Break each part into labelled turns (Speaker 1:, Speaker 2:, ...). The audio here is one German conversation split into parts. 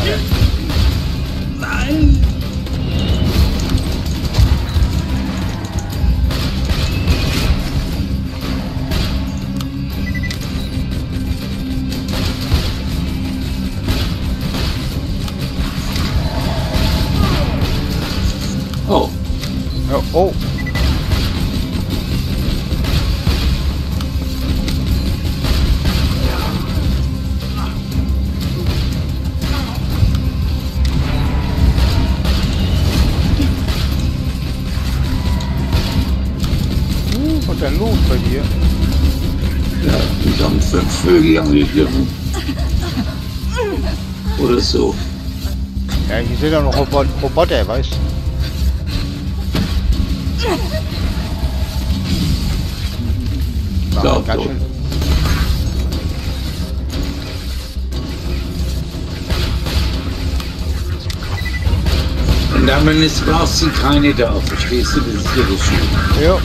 Speaker 1: Nein!
Speaker 2: Oh.
Speaker 3: Ja, oh. Was ist denn los bei dir?
Speaker 2: Ja, ich habe 5 Vögel angegriffen. Oder so.
Speaker 3: Ja, hier sind ja noch Roboter, weißt du?
Speaker 2: Glaub
Speaker 3: Ganz
Speaker 2: doch.
Speaker 3: schön.
Speaker 2: Und dann ist, brauchst du keine da, verstehst du? Das ist ja das Schöne.
Speaker 3: Ja.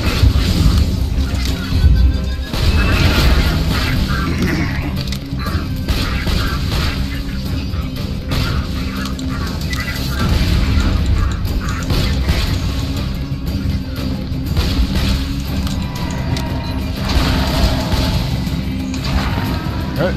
Speaker 3: Ja.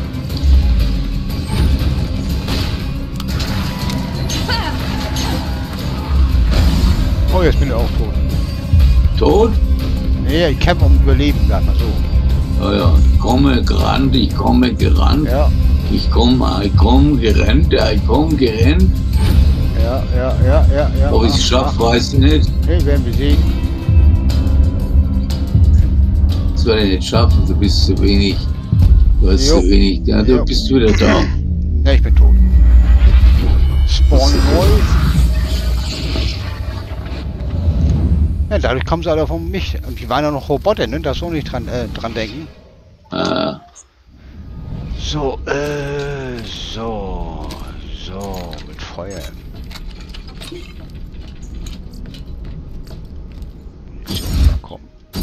Speaker 3: Oh, jetzt bin ich auch tot.
Speaker 2: Tot?
Speaker 3: Nee, ich kämpfe um Überleben, sag mal so.
Speaker 2: Ja, ja. Ich komme gerannt, ich komme gerannt.
Speaker 3: Ja,
Speaker 2: Ich komme gerannt, ich komme gerannt.
Speaker 3: ja.
Speaker 2: Ob ich es schaffe, weiß ich nicht.
Speaker 3: Nee, werden wir sehen.
Speaker 2: Das werde ich nicht schaffen, du bist zu wenig. Du hast
Speaker 3: Jo.
Speaker 2: zu wenig. Ja, du
Speaker 3: Jo.
Speaker 2: bist wieder da.
Speaker 3: Ja, ich bin tot. Spawn neu. Ja, dadurch kommen sie alle von mich. Und die waren ja noch Roboter, ne? Da so nicht dran denken. So, so, mit Feuer. So, na komm.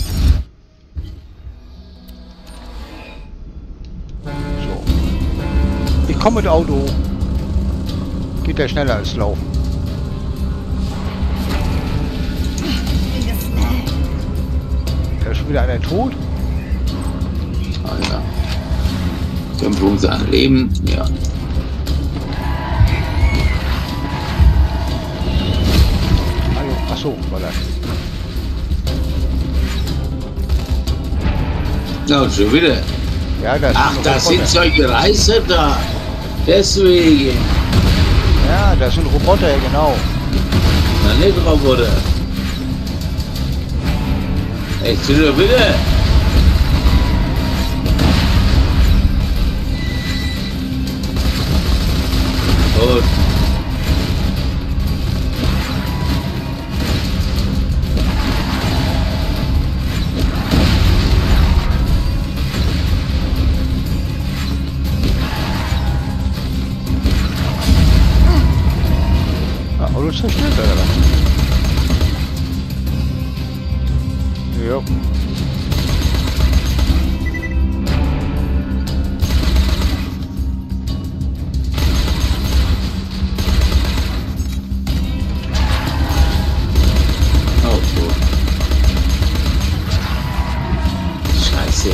Speaker 3: So. Ich komme mit Auto. Geht ja schneller als Laufen. Da ist schon wieder einer tot.
Speaker 2: Alter. Kämpfe um sein Leben, ja.
Speaker 3: Achso, war das.
Speaker 2: Na, schon wieder.
Speaker 3: Ja, das
Speaker 2: Ach,
Speaker 3: ist ein
Speaker 2: da sind
Speaker 3: Roboter.
Speaker 2: solche Reißer da. Deswegen.
Speaker 3: Ja, das sind Roboter, genau.
Speaker 2: Na, nicht Roboter. Echt, schon wieder. Tot.
Speaker 3: Ah, Auto zerstört, oder was? Ja.
Speaker 2: Oh, tot. Scheiße.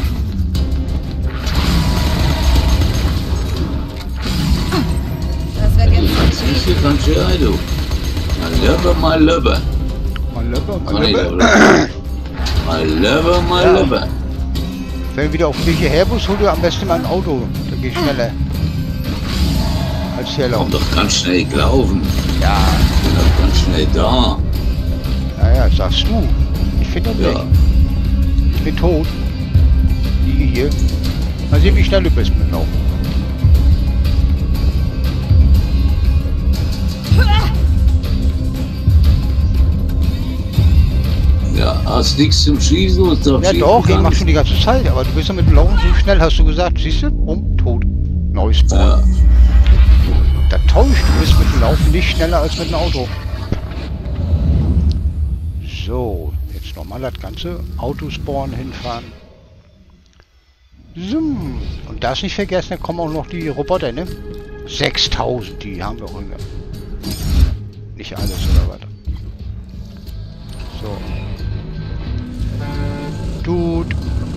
Speaker 1: Das wird jetzt
Speaker 2: Das ist nicht ganz schön, du. My lover.
Speaker 3: Mal Löpper,
Speaker 2: Kann
Speaker 3: mal
Speaker 2: ich
Speaker 3: Löpper.
Speaker 2: oder? My
Speaker 3: Ja.
Speaker 2: lover.
Speaker 3: Wenn du wieder auf welche her musst, hol dir am besten mal ein Auto. Da geht schneller. Als hier
Speaker 2: Komm
Speaker 3: laufen.
Speaker 2: doch ganz schnell laufen.
Speaker 3: Ja,
Speaker 2: Bin doch ganz schnell da.
Speaker 3: naja, sagst du. Ich finde das
Speaker 2: Ja.
Speaker 3: nicht. Ich bin tot. Liege hier. Mal sehen, wie schnell du bist mit dem Laufen.
Speaker 2: Ja, hast nichts zum Schießen und zum
Speaker 3: Ja
Speaker 2: Schießen
Speaker 3: doch, ich
Speaker 2: kann
Speaker 3: mach schon die ganze Zeit, aber du bist ja mit dem Laufen so schnell, hast du gesagt. Siehst du? Tot. Neues Spawn.
Speaker 2: Ja.
Speaker 3: Da täuscht, du bist mit dem Laufen nicht schneller als mit dem Auto. So, jetzt nochmal das ganze Autospawn hinfahren. Zoom. Und das nicht vergessen, da kommen auch noch die Roboter, ne? 6000, die haben wir auch immer. Nicht alles oder was. So. Dude.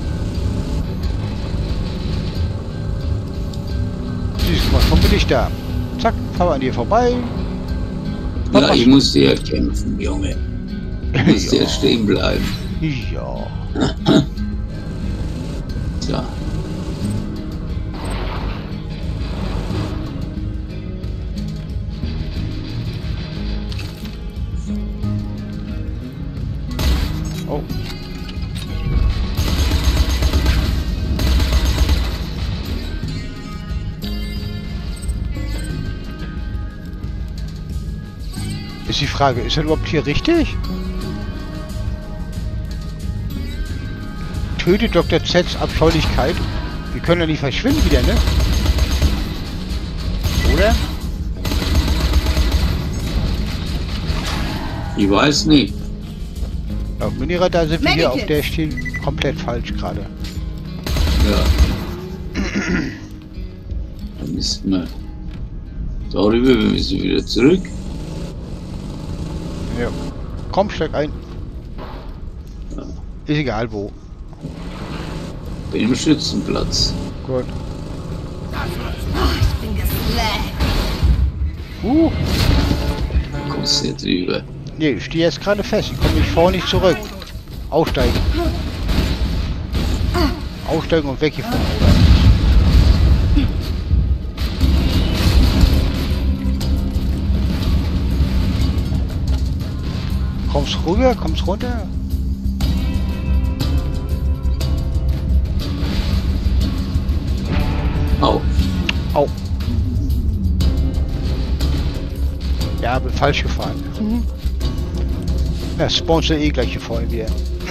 Speaker 3: Siehst du mal, schon bin ich da. Zack, fahr an dir vorbei.
Speaker 2: Ja, ich musste ja kämpfen, Junge. Ich musste ja stehen bleiben.
Speaker 3: Ja.
Speaker 2: So.
Speaker 3: Oh. Ist die Frage, ist er überhaupt hier richtig? Tötet Dr. Z's Abscheulichkeit. Wir können ja nicht verschwinden wieder, ne? Oder?
Speaker 2: Ich weiß nicht.
Speaker 3: Laut Miniradar sind wir hier auf der Stelle komplett falsch gerade.
Speaker 2: Ja. Dann müssten wir darüber, wir müssen wieder zurück.
Speaker 3: Ja. Komm, steig ein.
Speaker 2: Ja.
Speaker 3: Ist egal wo.
Speaker 2: Bin im Schützenplatz.
Speaker 3: Gut.
Speaker 1: Ich bin geslackt.
Speaker 2: Kommst nicht drüber.
Speaker 3: Nee, ich stehe jetzt gerade fest. Ich komme nicht vor, nicht zurück. Aussteigen. Aussteigen und weg hier von oder? Kommst rüber, kommst runter.
Speaker 2: Au.
Speaker 3: Au. Ja, bin falsch gefahren. Ja, spawnt eh gleich hier vorne wieder.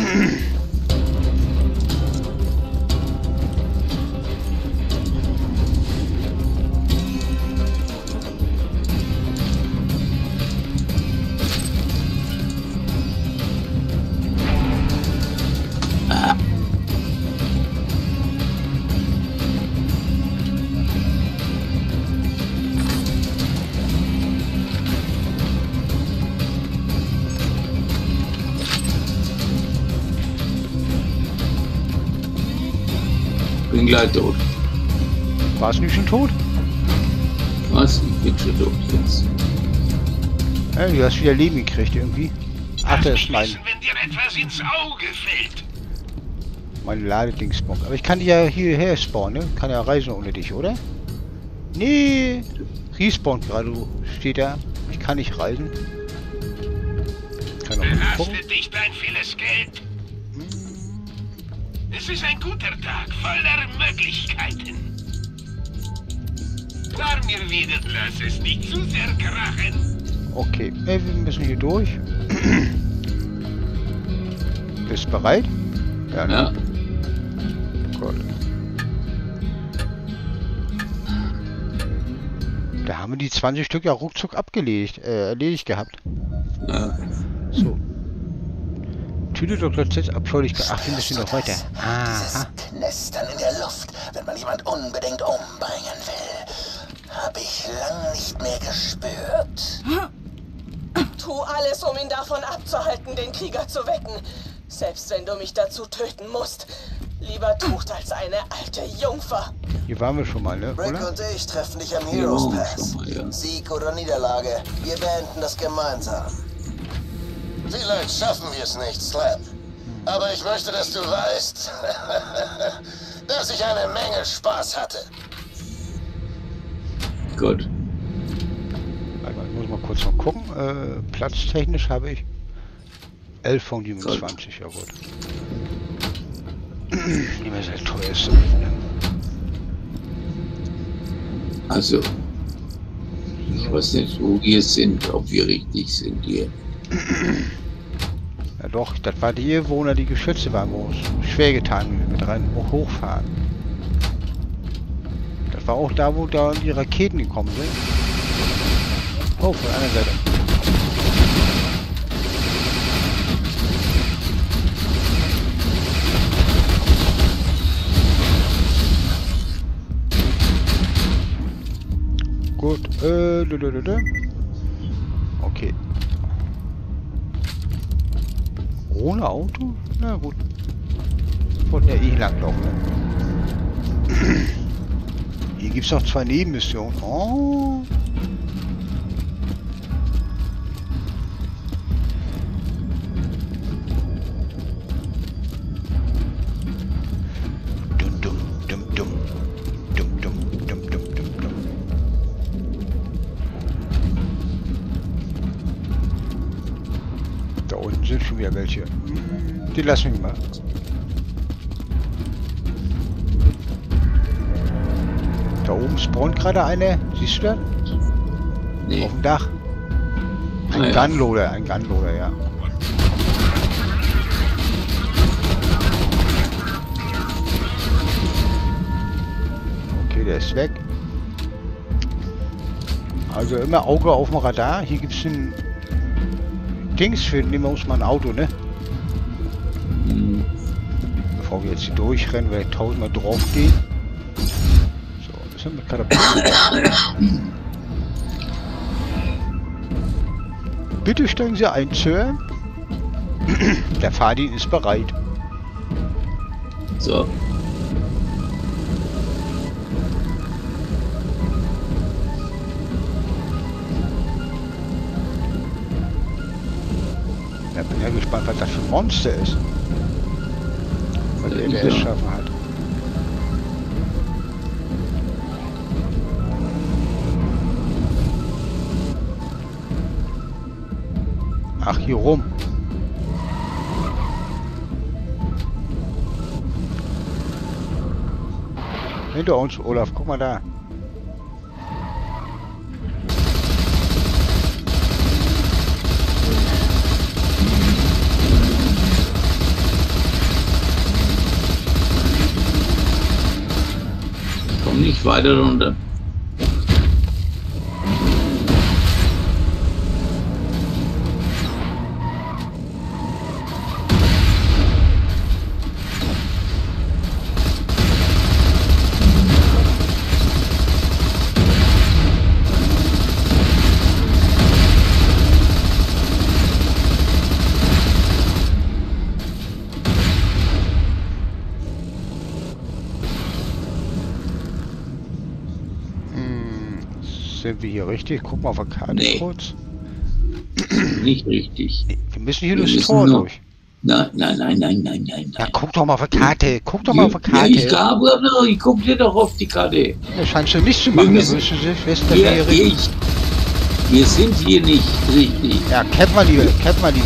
Speaker 2: Bin gleich tot.
Speaker 3: Warst du nicht schon tot?
Speaker 2: Was? Ich bin schon tot jetzt.
Speaker 3: Ja, du hast wieder Leben gekriegt irgendwie. Ach, das ist mein
Speaker 4: Wenn dir etwas ins Auge fällt.
Speaker 3: Ladedingsbock. Aber ich kann die ja hierher spawnen, ne? Kann ja reisen ohne dich, oder? Nee. Respawn gerade steht da. Ich kann nicht reisen. Kann auch mal gucken.
Speaker 4: Belastet dich dein vieles Geld. Es ist ein guter Tag, voller Möglichkeiten. Fahr mir wieder, lass es nicht zu sehr krachen.
Speaker 3: Okay, wir müssen hier durch. Bist bereit? Ja, ne?
Speaker 2: Ja.
Speaker 3: Gut. Da haben wir die 20 Stück ja ruckzuck erledigt gehabt.
Speaker 2: Ja.
Speaker 3: So. Tüte Dr. Z abscheulich. Ach, wir müssen noch weiter. Aha.
Speaker 5: Dieses Knistern in der Luft, wenn man jemand unbedingt umbringen will, habe ich lang nicht mehr gespürt.
Speaker 6: Tu alles, um ihn davon abzuhalten, den Krieger zu wecken. Selbst wenn du mich dazu töten musst. Lieber tot als eine alte Jungfer.
Speaker 3: Hier waren wir schon mal, ne?
Speaker 5: Rick
Speaker 3: Oder?
Speaker 5: und ich treffen dich am Heroes
Speaker 2: Ja,
Speaker 5: Pass.
Speaker 2: schon mal, ja.
Speaker 5: Sieg oder Niederlage, wir beenden das gemeinsam. Vielleicht schaffen wir es nicht, Slap. Aber ich möchte, dass du weißt, dass ich eine Menge Spaß hatte.
Speaker 2: Gut.
Speaker 3: Warte mal, ich muss mal kurz noch gucken. Platztechnisch habe ich 11 von 27, ja gut. Nicht mehr sehr teuer ist.
Speaker 2: Also, ich weiß nicht, wo wir sind, ob wir richtig sind hier.
Speaker 3: Ja doch, das war die, wo die Geschütze waren, wo es schwer getan wie wir mit rein hochfahren. Das war auch da, wo da die Raketen gekommen sind. Oh, von der anderen Seite. Okay. Ohne Auto? Na gut. Wollten ja eh langlaufen. Ne? Hier gibt es noch 2 Nebenmissionen. Oh. Da unten sind schon wieder welche. Die lassen wir mal. Da oben spawnt gerade eine. Siehst du das?
Speaker 2: Nee.
Speaker 3: Auf dem Dach. Ein
Speaker 2: ja.
Speaker 3: Gunloader, ja. Okay, der ist weg. Also immer Auge auf dem Radar. Hier gibt es ein Dings für, nehmen wir uns mal ein Auto, ne?
Speaker 2: Hm.
Speaker 3: Bevor wir jetzt hier durchrennen, weil 1000-mal draufgehen. So, das sind wir gerade. Bitte steigen Sie ein, Sir. Der Fahrdienst ist bereit.
Speaker 2: So.
Speaker 3: Ja, bin ja gespannt, was das für ein Monster ist. Was er
Speaker 2: Ja.
Speaker 3: es schaffen hat. Ach, hier rum. Hinter uns, Olaf, guck mal da.
Speaker 2: Komm nicht weiter runter.
Speaker 3: Sind wir hier richtig? Guck mal auf der Karte
Speaker 2: Nee.
Speaker 3: kurz.
Speaker 2: Nicht richtig.
Speaker 3: Wir müssen hier
Speaker 2: Wir
Speaker 3: durchs
Speaker 2: müssen
Speaker 3: Tor
Speaker 2: noch-
Speaker 3: durch.
Speaker 2: Nein.
Speaker 3: Ja, guck doch mal auf der Karte. Guck doch mal auf der
Speaker 2: Ja, ich
Speaker 3: Karte.
Speaker 2: glaube, ich guck dir doch auf die Karte.
Speaker 3: Das scheinst du nicht zu machen. Da
Speaker 2: müssen-
Speaker 3: müssen Sie wissen, dass wir
Speaker 2: Ja,
Speaker 3: hier richtig.
Speaker 2: wir sind hier nicht richtig.
Speaker 3: Ja, camp mal lieber.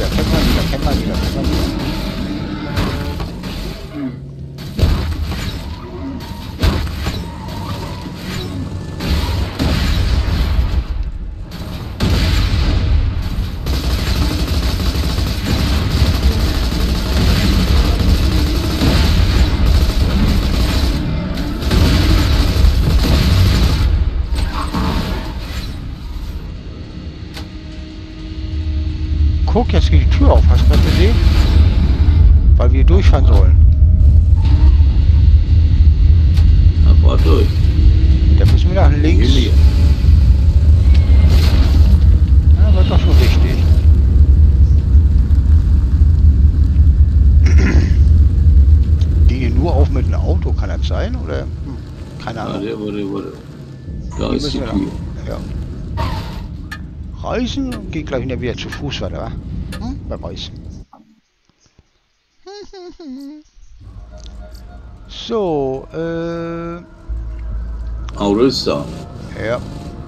Speaker 3: Guck, jetzt geht die Tür auf. Hast du das gesehen? Weil wir durchfahren sollen.
Speaker 2: Na, fahr durch.
Speaker 3: Da müssen wir nach links.
Speaker 2: Hier.
Speaker 3: Ja, war doch schon richtig. Die hier nur auf mit einem Auto, kann das sein? Oder? Keine Ahnung.
Speaker 2: Warte. Da
Speaker 3: Hier
Speaker 2: ist die
Speaker 3: müssen wir
Speaker 2: Tür.
Speaker 3: lang. Ja. Reisen und geht gleich wieder zu Fuß weiter, wa? Beim Reisen. So,
Speaker 2: Auto ist da.
Speaker 3: ja.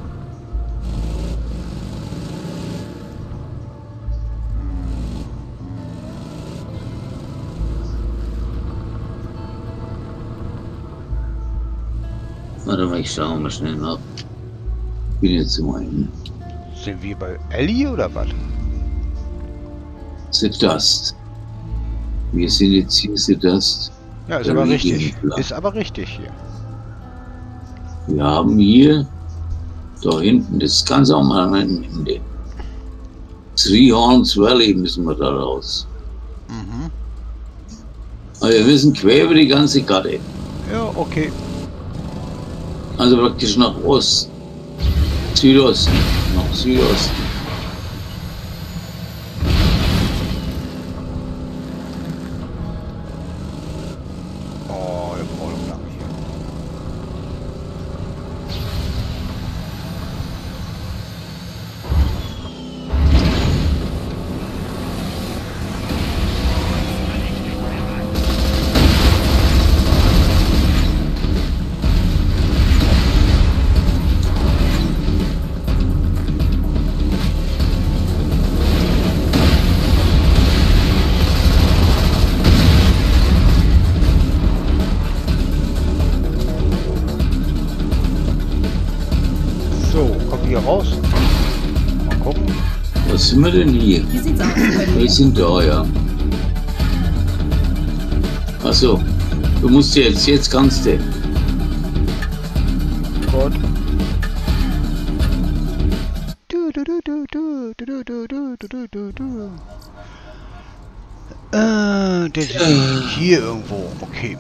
Speaker 2: Warte mal, ich schaue mal schnell nach. Bin jetzt im einen.
Speaker 3: Sind wir bei Ellie oder was?
Speaker 2: The Dust. Wir sind jetzt hier The Dust.
Speaker 3: Ja, ist
Speaker 2: Ja,
Speaker 3: aber
Speaker 2: wie
Speaker 3: richtig.
Speaker 2: gehen wir?
Speaker 3: Ist aber richtig hier.
Speaker 2: Wir haben hier, da hinten, das ganz am Ende. Three Horns Valley müssen wir da raus.
Speaker 3: Mhm.
Speaker 2: Aber wir müssen quer über die ganze Karte.
Speaker 3: Ja, okay.
Speaker 2: Also praktisch nach Osten. Südosten, noch Südosten.
Speaker 3: Oh, der braucht noch lange hier. So, kommt hier raus. Mal gucken.
Speaker 2: Was sind wir denn hier?
Speaker 1: Wie sieht's aus? Können
Speaker 2: Wir
Speaker 1: wir?
Speaker 2: sind da, ja. Achso, du musst jetzt kannst du.
Speaker 3: Gut. Du, du, du, du, du, du, du, du, du, du, du. Der ist hier irgendwo. Okay.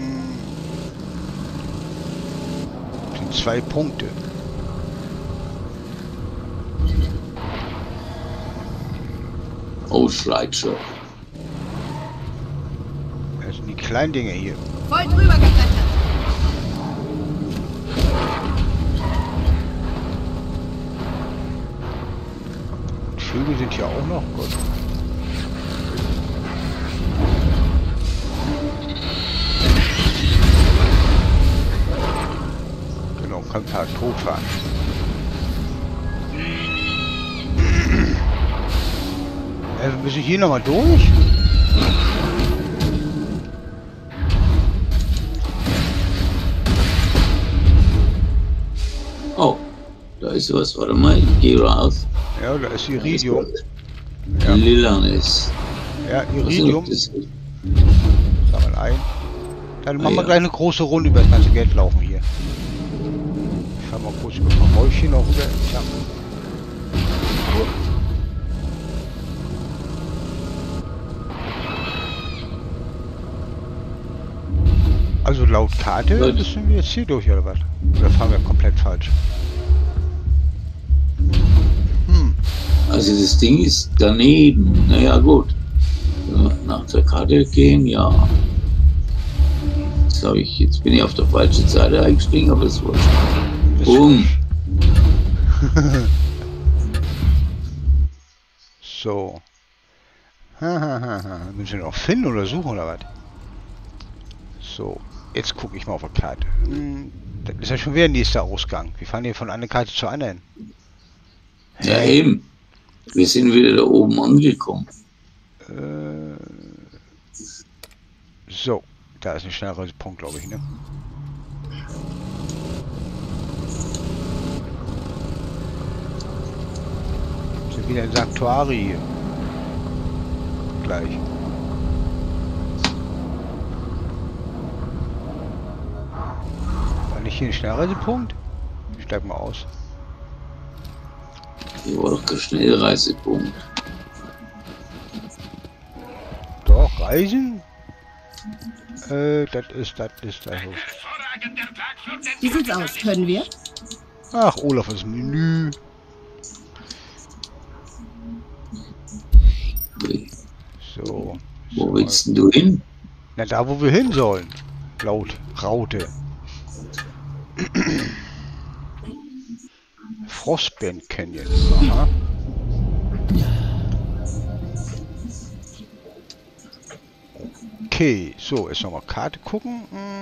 Speaker 3: Sind 2 Punkte.
Speaker 2: Oh, Slideshow.
Speaker 3: Das sind die kleinen Dinge hier.
Speaker 1: Voll drüber geklettert.
Speaker 3: Vögel sind hier auch noch. Gut. Genau, kann ein paar totfahren. Wir müssen hier nochmal durch.
Speaker 2: Oh, da ist was. Warte mal, ich gehe raus.
Speaker 3: Ja, da ist Iridium.
Speaker 2: Ja. Lilanes.
Speaker 3: Ja,
Speaker 2: Was
Speaker 3: Iridium.
Speaker 2: ist das?
Speaker 3: Sammeln ein. Dann machen wir
Speaker 2: ja.
Speaker 3: gleich eine große Runde über das ganze Geld laufen hier. Ich fahr mal kurz über ein paar Häuschen noch rüber. Ja. Also laut Karte
Speaker 2: Gut.
Speaker 3: müssen wir jetzt hier durch, oder was? Oder fahren wir komplett falsch?
Speaker 2: Also das Ding ist daneben. Naja, gut. Ja, nach der Karte gehen, ja. Jetzt bin ich auf der falschen Seite eingestiegen, aber das wurscht. Boom.
Speaker 3: So. Müssen wir noch finden oder suchen oder was? So, jetzt gucke ich mal auf der Karte. Das ist ja schon wieder ein nächster Ausgang. Wir fahren hier von einer Karte zur anderen.
Speaker 2: Ja, eben. Wir sind wieder da oben angekommen.
Speaker 3: So, da ist ein Schnellreisepunkt, glaube ich, ne? Sind wieder ein Sanktuari hier. Gleich. War nicht hier ein Schnellreisepunkt? Ich steig mal aus.
Speaker 2: Hier war doch der Schnellreisepunkt.
Speaker 3: Doch, Reisen? Das ist da hoch.
Speaker 4: Hervorragender Tag für den
Speaker 1: Wie sieht's aus? Können wir?
Speaker 3: Ach, Olaf, das Menü. So.
Speaker 2: Wo willst denn du hin?
Speaker 3: Na, da wo wir hin sollen. Laut Raute. Frostband Canyon. Aha. Okay, so, jetzt nochmal Karte gucken.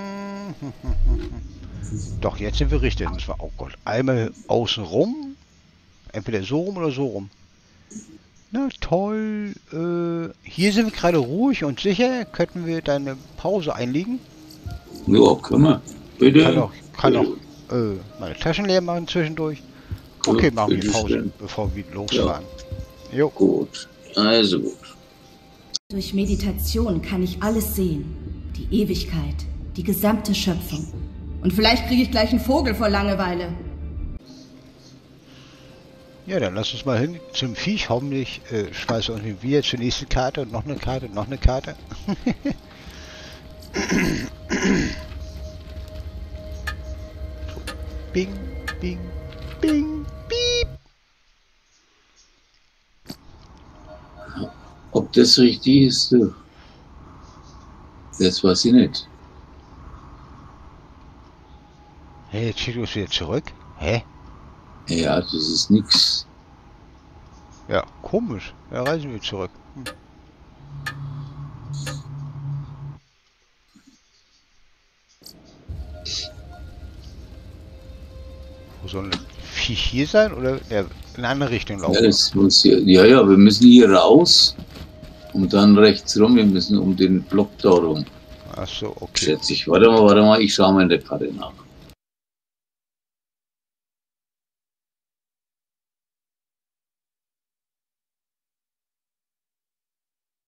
Speaker 3: Doch, jetzt sind wir richtig. Müssen wir, oh Gott, einmal außen rum. Entweder so rum oder so rum. Na toll. Hier sind wir gerade ruhig und sicher. Könnten wir da eine Pause einlegen?
Speaker 2: Ja, können wir. Bitte.
Speaker 3: Kann auch meine Taschen leer machen zwischendurch. Okay, machen wir
Speaker 2: bitte
Speaker 3: Pause,
Speaker 2: schön.
Speaker 3: bevor wir losfahren. Jo.
Speaker 2: Gut. Also gut.
Speaker 1: Durch Meditation kann ich alles sehen. Die Ewigkeit, die gesamte Schöpfung. Und vielleicht kriege ich gleich einen Vogel vor Langeweile.
Speaker 3: Ja, dann lass uns mal hin zum Viech. Hoffentlich schmeißen wir uns wieder zur nächsten Karte und noch eine Karte und noch eine Karte. So. Bing, bing, bing, bing.
Speaker 2: Ob das richtig ist, du? Das weiß ich nicht.
Speaker 3: Hey, jetzt schickt uns wieder zurück. Hä?
Speaker 2: Ja, das ist nix.
Speaker 3: Ja, komisch. Ja, reisen wir zurück. Wo soll das Viech hier sein oder in eine andere Richtung laufen?
Speaker 2: Ja, das muss hier, ja, wir müssen hier raus und dann rechts rum. Wir müssen um den Block da rum.
Speaker 3: Ach so, okay.
Speaker 2: Schätze ich. Warte mal, ich schaue mal in der Karte nach.